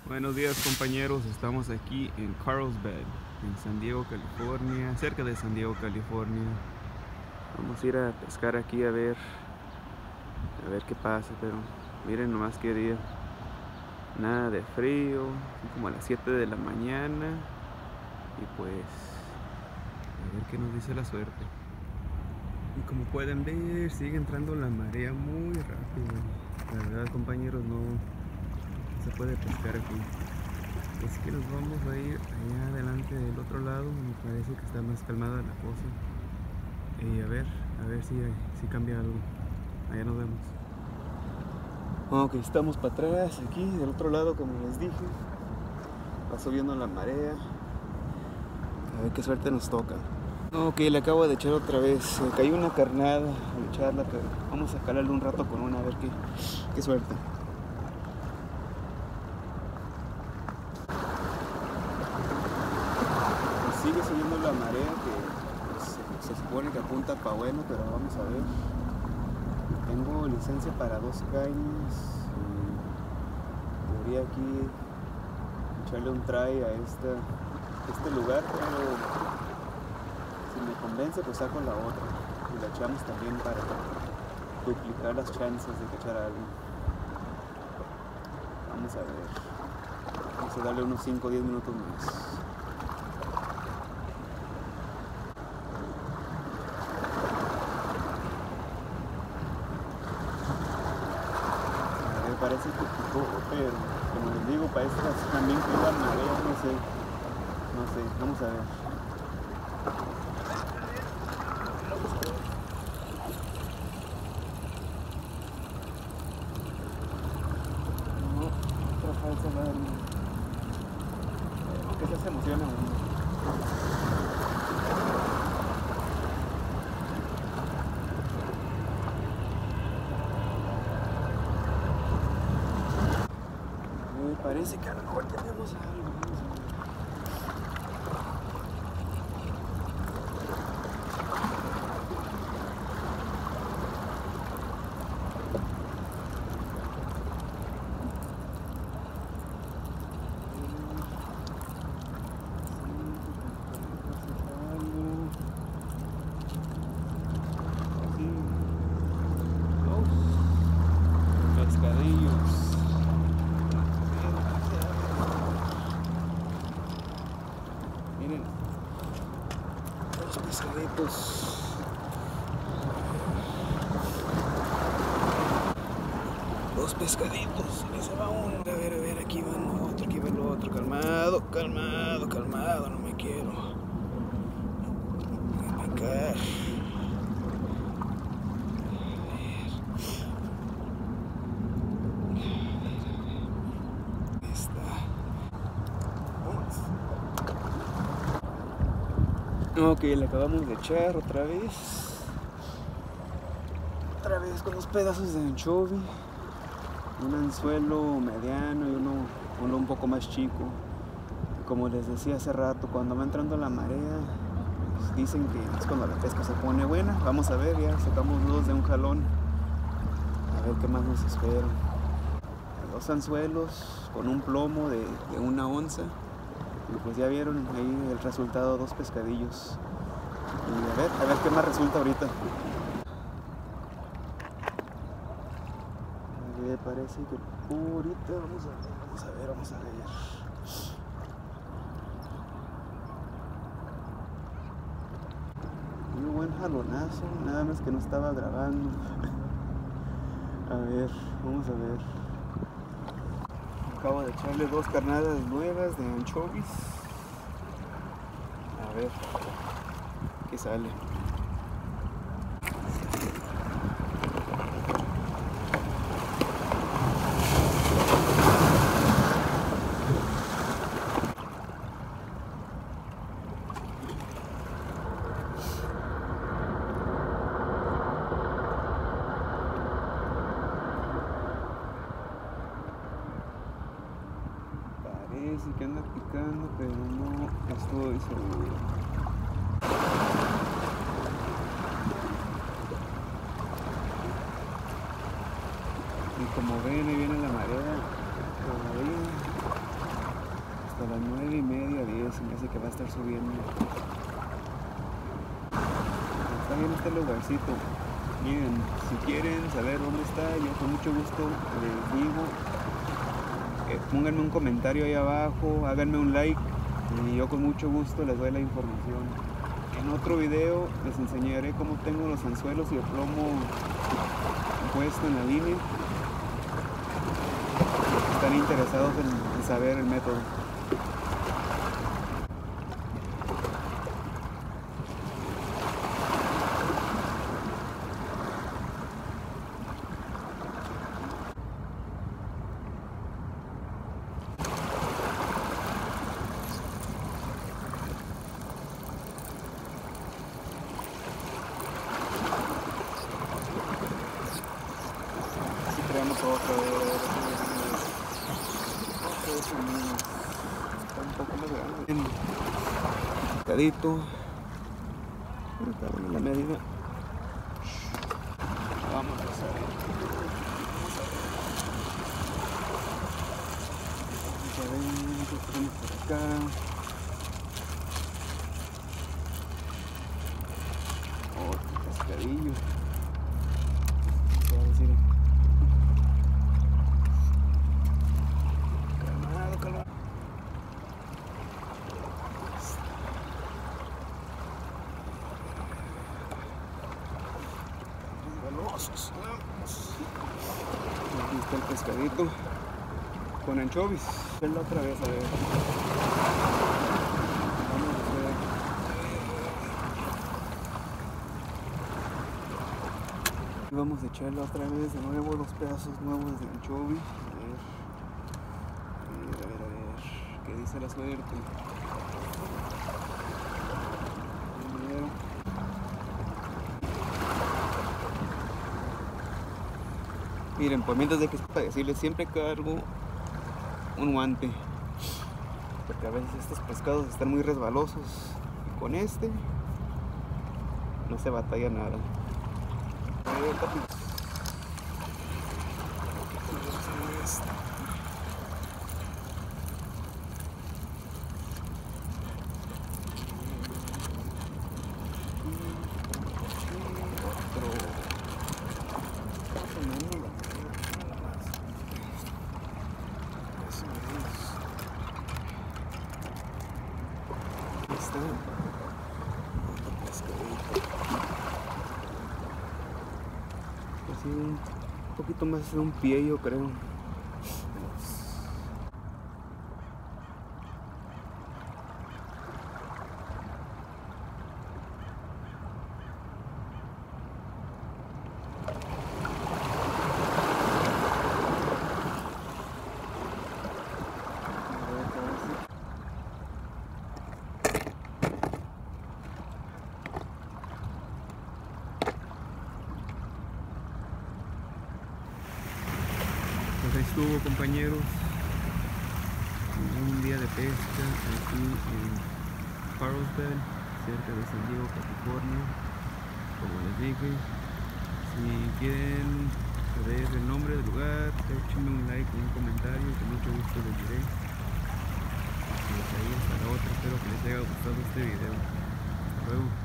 Buenos días compañeros, estamos aquí en Carlsbad, en San Diego, California, cerca de San Diego, California. Vamos a ir a pescar aquí a ver qué pasa, pero miren nomás qué día. Nada de frío, son como a las 7 de la mañana y pues a ver qué nos dice la suerte. Y como pueden ver, sigue entrando la marea muy rápido. La verdad compañeros, no se puede pescar aquí. Así que nos vamos a ir allá adelante del otro lado, me parece que está más calmada la cosa. Y a ver si cambia algo. Allá nos vemos. Ok, estamos para atrás, aquí del otro lado como les dije. Va subiendo la marea. A ver qué suerte nos toca. Ok, le acabo de echar otra vez. Se cayó una carnada al echarla, pero vamos a calarle un rato con una a ver qué suerte. Sigue subiendo la marea que pues, se supone que apunta para bueno, pero vamos a ver. Tengo licencia para 2 cañas y podría aquí echarle un try a este lugar, pero si me convence pues saco la otra y la echamos también para duplicar las chances de cachar algo. Vamos a ver, vamos a darle unos 5 o 10 minutos más. Parece que picó, pero como les digo, para estas también queda marea, no sé, vamos a ver. No, otra falsa alarma. Que se emociona uno. Parece que a lo mejor tenemos algo. Pescadillos. Miren, los pescaditos. Dos pescaditos, y se va uno. A ver, aquí va otro, aquí va el otro. Calmado, no me quiero picar. Ok, le acabamos de echar otra vez con los pedazos de anchovy, un anzuelo mediano y uno un poco más chico. Como les decía hace rato, cuando va entrando la marea, pues dicen que es cuando la pesca se pone buena. Vamos a ver, ya sacamos 2 de un jalón, a ver qué más nos espera. 2 anzuelos con un plomo de 1 onza. Y pues ya vieron ahí el resultado, 2 pescadillos. Y a ver qué más resulta ahorita. Me parece que ahorita vamos a ver. Un buen jalonazo, nada más que no estaba grabando. A ver, vamos a ver. Acabo de echarle 2 carnadas nuevas de anchovies. A ver qué sale. Parece que anda picando, pero no estoy seguro. Y como ven, ahí viene la marea. Por ahí. hasta las 9:30, 10, se me hace que va a estar subiendo. Está bien este lugarcito. Miren, si quieren saber dónde está, yo con mucho gusto les digo. Pónganme un comentario ahí abajo, háganme un like y yo con mucho gusto les doy la información. En otro video les enseñaré cómo tengo los anzuelos y el plomo puesto en la línea. Están interesados en saber el método. Creamos otra vez, está un poco más grande. Picadito. Está buena la medida. Vamos a hacer. Vamos a ver qué tenemos por acá. Otro pescadillo. Vamos a decir. Aquí está el pescadito con anchovis. Verlo otra vez, a ver. Vamos a echarlo otra vez de nuevo, los pedazos nuevos de anchovy. A ver, ¿qué dice la suerte? Miren, por mientras de que es para decirles, siempre cargo un guante, porque a veces estos pescados están muy resbalosos y con este no se batalla nada. Así un poquito más de un pie, yo creo. Pues ahí estuvo, compañeros, un día de pesca aquí en Carlsbad, cerca de San Diego, California. Como les dije, si quieren saber el nombre del lugar, échenme un like y un comentario, con mucho gusto les diré. Pues ahí hasta la otra, espero que les haya gustado este video. Hasta luego.